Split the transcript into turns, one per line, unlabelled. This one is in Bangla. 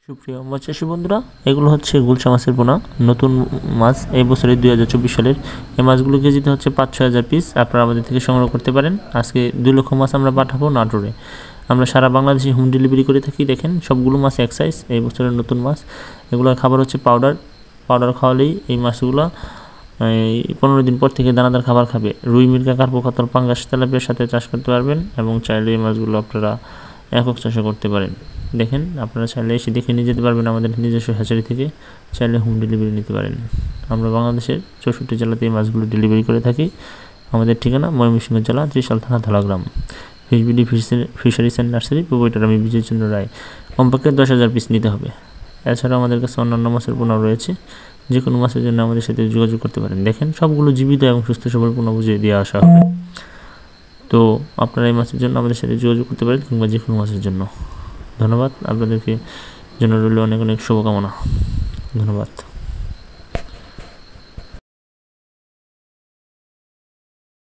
সুপ্রিয় মাছ চাষী বন্ধুরা, এগুলো হচ্ছে গুলশা মাছের পোনা, নতুন মাছ এই বছরের 2024 সালের। এই মাছগুলো কেজিতে হচ্ছে 5-6 হাজার পিস। আপনারা আমাদের থেকে সংগ্রহ করতে পারেন। আজকে 2 লক্ষ মাছ আমরা পাঠাবো নাটোরে। আমরা সারা বাংলাদেশে হোম ডেলিভারি করে থাকি। দেখেন সবগুলো মাছ এক সাইজ, এই বছরের নতুন মাছ। এগুলোর খাবার হচ্ছে পাউডার খাওয়ালেই এই মাছগুলো 15 দিন পর থেকে দানাদার খাবার খাবে। রুই, মিরকা, কার্পো, কাতল, পাঙ্গাস, তেলাপিয়ার সাথে চাষ করতে পারবেন এবং চাইলে এই মাছগুলো আপনারা একক চাষও করতে পারেন। দেখেন আপনারা চাইলে এসে দেখে নিয়ে যেতে পারবেন আমাদের নিজস্ব হ্যাচারি থেকে। চাইলে হোম ডেলিভারি নিতে পারেন। আমরা বাংলাদেশের 64 জেলাতে এই মাছগুলো ডেলিভারি করে থাকি। আমাদের ঠিকানা ময়মনসিংহ জেলা, ত্রিশাল থানা, Dhalagram. Fish BD fisheries and nursery, proprietor আমি বিজয়চন্দ্র রায়। কমপক্ষে 10,000 পিস নিতে হবে। এছাড়াও আমাদের কাছে অন্যান্য মাছের পোনা রয়েছে। যে কোনো মাছের জন্য আমাদের সাথে যোগাযোগ করতে পারেন। দেখেন সবগুলো জীবিত এবং সুস্থ সবল পোনা বুঝিয়ে দিয়ে আসা হবে। তো আপনারা এই মাছের জন্য আমাদের সাথে যোগাযোগ করতে পারেন, কিংবা যে কোনো মাছের জন্য। ধন্যবাদ। আপনাদেরকে জন্য রইল অনেক অনেক শুভকামনা। ধন্যবাদ।